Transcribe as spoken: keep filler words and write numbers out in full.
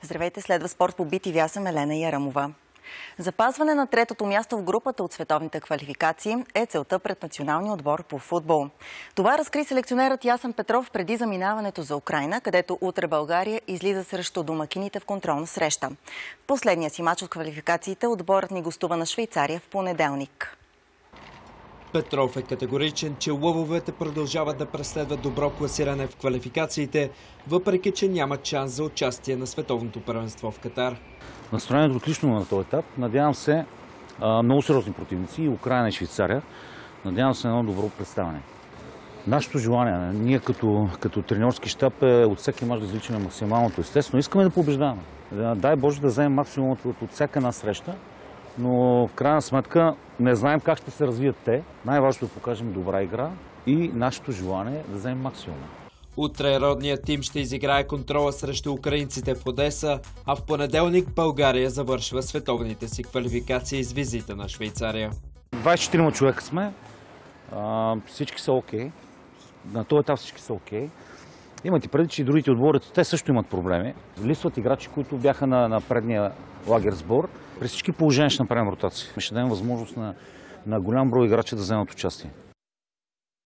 Здравейте, следва спорт по би ти ви, аз съм Елена Ярамова. Запазване на третото място в групата от световните квалификации е целта пред националния отбор по футбол. Това разкри селекционерът Ясен Петров преди заминаването за Украйна, където утре България излиза срещу домакините в контролна среща. В последния си мач от квалификациите отборът ни гостува на Швейцария в понеделник. Петров е категоричен, че лъвовете продължават да преследват добро класиране в квалификациите, въпреки че нямат шанс за участие на световното първенство в Катар. Настроението отлично на този етап. Надявам се, много сериозни противници, и Украйна и Швейцария. Надявам се на едно добро представяне. Нашето желание, ние като, като треньорски щаб, е от всеки мач да извличаме максималното. Естествено, искаме да побеждаваме. Дай Боже да вземем максимумото от, от всяка една среща, но в крайна сметка не знаем как ще се развият те. Най-важното е да покажем добра игра и нашето желание е да вземем максимума. Утре родният тим ще изиграе контрола срещу украинците в Одеса, а в понеделник България завършва световните си квалификации с визита на Швейцария. двадесет и четирима човека сме, а, всички са окей, на този етап всички са окей. Имате преди, че и другите отбори, те също имат проблеми. Липсват играчи, които бяха на, на предния лагер сбор. При всички положения ще направим ротация. Ще дадем възможност на, на голям брой играчи да вземат участие.